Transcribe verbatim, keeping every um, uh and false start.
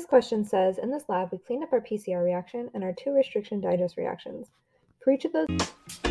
question says, in this lab, we cleaned up our P C R reaction and our two restriction digest reactions. For each of those